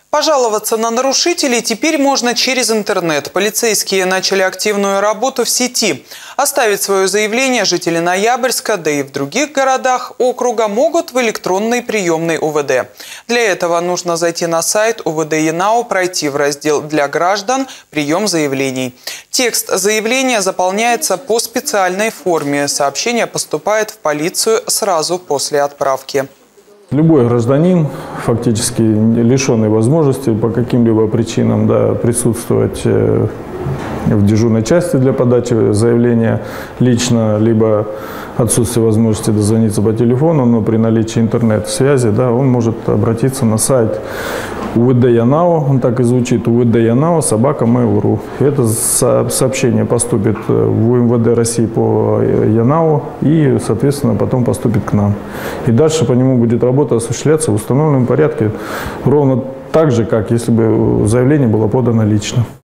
Пожаловаться на нарушителей теперь можно через интернет. Полицейские начали активную работу в сети. Оставить свое заявление жители Ноябрьска, да и в других городах округа могут в электронной приемной УВД. Для этого нужно зайти на сайт УВД Янау, пройти в раздел «Для граждан. Прием заявлений». Текст заявления заполняется по специальной форме. Сообщение поступает в полицию сразу после отправки. Любой гражданин, фактически лишенный возможности по каким-либо причинам присутствовать в дежурной части для подачи заявления лично, либо отсутствие возможности дозвониться по телефону, но при наличии интернет-связи, он может обратиться на сайт УВД Янау, он так и звучит, УВД Янау @mail.ru. Это сообщение поступит в УМВД России по Янау и, соответственно, потом поступит к нам. И дальше по нему будет работа осуществляться в установленном порядке, ровно так же, как если бы заявление было подано лично.